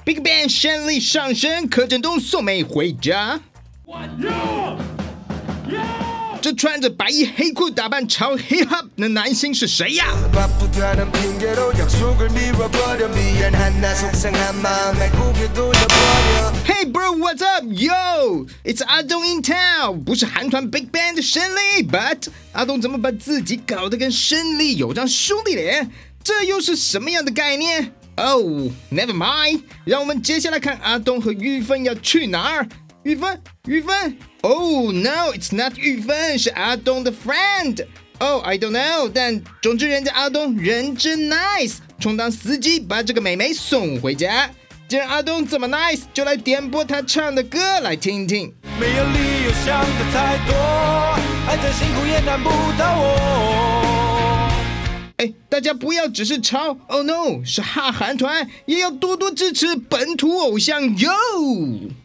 BigBang 胜利上身，柯震东送妹回家。这穿着白衣黑裤打扮超 hip hop 的男星是谁呀？Hey bro, what's up? Yo, it's 阿东 in town。不是韩团 BigBang 的胜利 ，but 阿东怎么把自己搞得跟胜利有张兄弟脸？这又是什么样的概念？Oh, never mind。让我们接下来看阿东和玉芬要去哪儿。玉芬 ？Oh no, it's not 玉芬，是阿东的 friend。Oh, I don't know。但总之人家阿东人真 nice， 充当司机把这个妹妹送回家。既然阿东这么 nice， 就来点播他唱的歌来听听。 没有理由想的太多，爱再辛苦也难不倒我。 大家不要只是抄 ，Oh no， 是哈韩团，也要多多支持本土偶像哟。